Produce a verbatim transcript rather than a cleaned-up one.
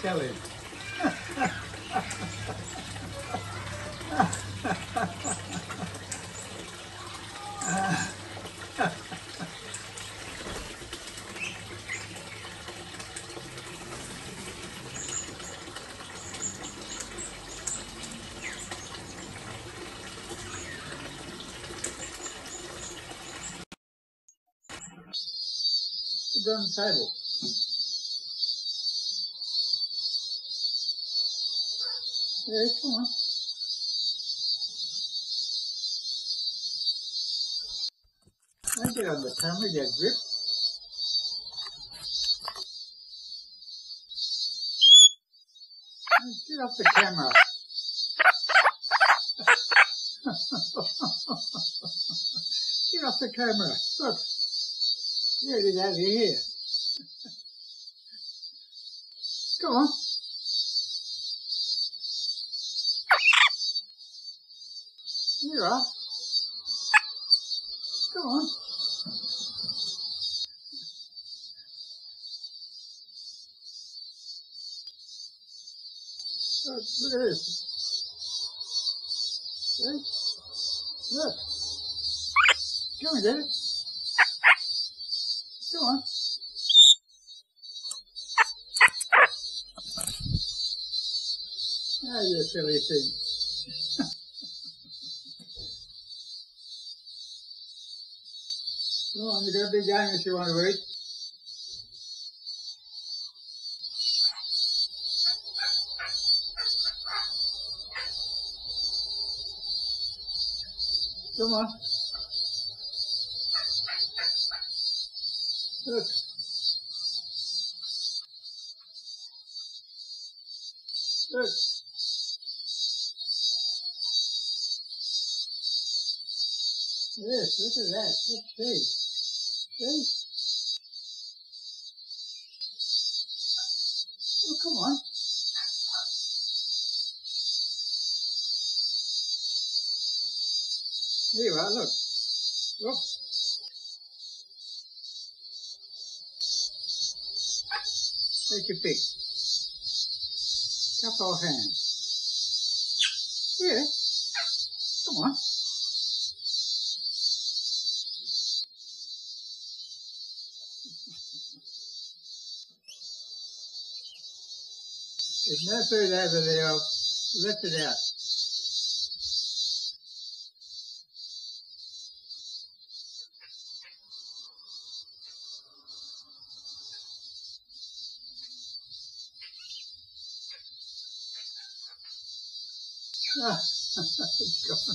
tell him. Put it on the table. Yeah, come on. Don't get on the camera, you grip. Get off the camera. Get off the camera. Look. Here it is out of here. Come on. Here you are. Come on. Look, look at this. See? Look. Come on, get it. Come on. Ah, you silly thing. Come on, you got a big game if you want to eat. Come on. Look. Look. Yes, look at that. Let's see. See? Oh, come on. Here you are, look. Look. Take your pick. Couple of hands. Yeah. Come on. There's no food over there. I've left it out. Ah, it's gone.